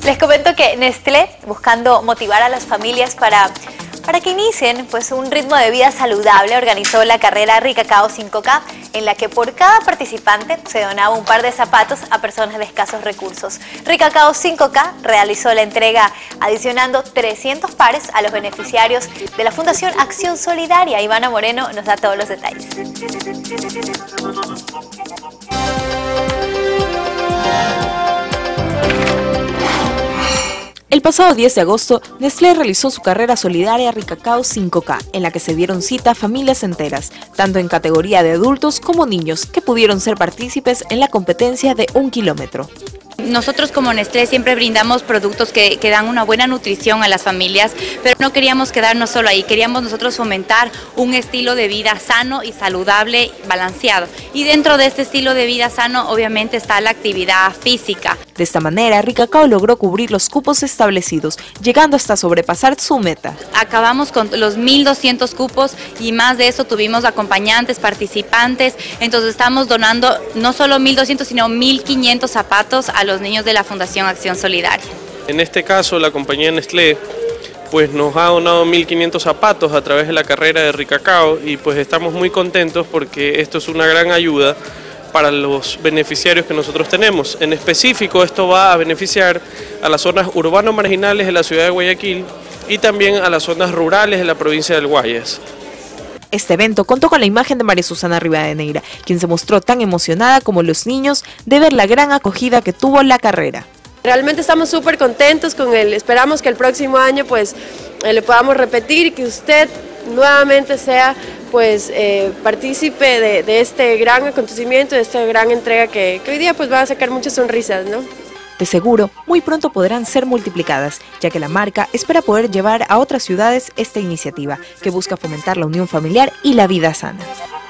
Les comento que Nestlé, buscando motivar a las familias para que inicien un ritmo de vida saludable, organizó la carrera Ricacao 5K, en la que por cada participante se donaba un par de zapatos a personas de escasos recursos. Ricacao 5K realizó la entrega adicionando 300 pares a los beneficiarios de la Fundación Acción Solidaria. Ivana Moreno nos da todos los detalles. El pasado 10 de agosto, Nestlé realizó su carrera solidaria Ricacao 5K, en la que se dieron cita a familias enteras, tanto en categoría de adultos como niños, que pudieron ser partícipes en la competencia de 1 kilómetro. Nosotros como Nestlé siempre brindamos productos que dan una buena nutrición a las familias, pero no queríamos quedarnos solo ahí, queríamos nosotros fomentar un estilo de vida sano y saludable, balanceado. Y dentro de este estilo de vida sano, obviamente está la actividad física. De esta manera, Ricacao logró cubrir los cupos establecidos, llegando hasta sobrepasar su meta. Acabamos con los 1.200 cupos y más de eso tuvimos acompañantes, participantes, entonces estamos donando no solo 1.200 sino 1.500 zapatos a los niños de la Fundación Acción Solidaria. En este caso, la compañía Nestlé nos ha donado 1.500 zapatos a través de la carrera de Ricacao y estamos muy contentos porque esto es una gran ayuda para los beneficiarios que nosotros tenemos. En específico, esto va a beneficiar a las zonas urbanas marginales de la ciudad de Guayaquil y también a las zonas rurales de la provincia del Guayas. Este evento contó con la imagen de María Susana Rivadeneira, quien se mostró tan emocionada como los niños de ver la gran acogida que tuvo la carrera. Realmente estamos súper contentos con él, esperamos que el próximo año le podamos repetir y que usted nuevamente sea partícipe de este gran acontecimiento, de esta gran entrega que hoy día va a sacar muchas sonrisas, ¿no? De seguro, muy pronto podrán ser multiplicadas, ya que la marca espera poder llevar a otras ciudades esta iniciativa, que busca fomentar la unión familiar y la vida sana.